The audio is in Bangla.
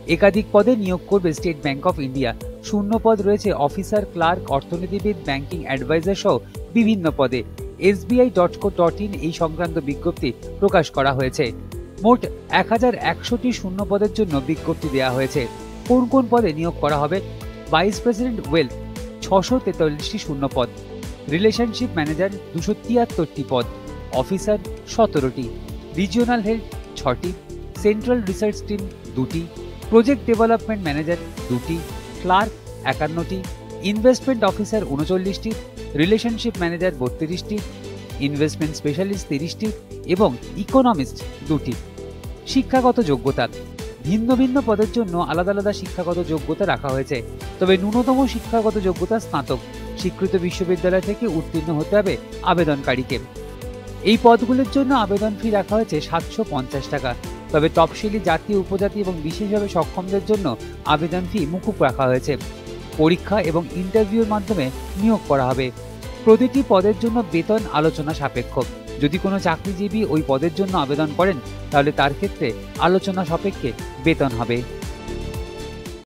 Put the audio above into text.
একাধিক পদে নিয়োগ করবে স্টেট ব্যাংক অফ ইন্ডিয়া। শূন্য পদ রয়েছে অফিসার, ক্লার্ক, অর্থনীতিবিদ, ব্যাংকিং অ্যাডভাইজার সহ বিভিন্ন পদে। SBI.co.in এই সংক্রান্ত বিজ্ঞপ্তি প্রকাশ করা হয়েছে। মোট 1100টি শূন্য পদের জন্য বিজ্ঞপ্তি দেওয়া হয়েছে। কোন কোন পদে নিয়োগ করা হবে? ভাইস প্রেসিডেন্ট ওয়েলথ 643টি শূন্য পদ, রিলেশনশিপ ম্যানেজার 273টি পদ, অফিসার 17টি, রিজিওনাল হেড 6টি, সেন্ট্রাল রিসার্চ টিম 2টি, প্রজেক্ট ডেভেলপমেন্ট ম্যানেজার 2টি, ক্লার্ক 51টি, ইনভেস্টমেন্ট অফিসার 39টি, রিলেশনশিপ ম্যানেজার 32টি, ইনভেস্টমেন্ট স্পেশালিস্ট 30টি এবং ইকোনমিস্ট 2টি। শিক্ষাগত যোগ্যতা: ভিন্ন ভিন্ন পদের জন্য আলাদা আলাদা শিক্ষাগত যোগ্যতা রাখা হয়েছে, তবে ন্যূনতম শিক্ষাগত যোগ্যতা স্নাতক স্বীকৃত বিশ্ববিদ্যালয় থেকে উত্তীর্ণ হতে হবে আবেদনকারীকে। এই পদগুলির জন্য আবেদন ফি রাখা হয়েছে 750 টাকা, তবে তফসিলি জাতি, উপজাতি এবং বিশেষভাবে সক্ষমদের জন্য আবেদন ফি মকুব রাখা হয়েছে। পরীক্ষা এবং ইন্টারভিউর মাধ্যমে নিয়োগ করা হবে। প্রতিটি পদের জন্য বেতন আলোচনা সাপেক্ষ। যদি কোনো চাকরিজীবী ওই পদের জন্য আবেদন করেন তাহলে তার ক্ষেত্রে আলোচনা সাপেক্ষে বেতন হবে।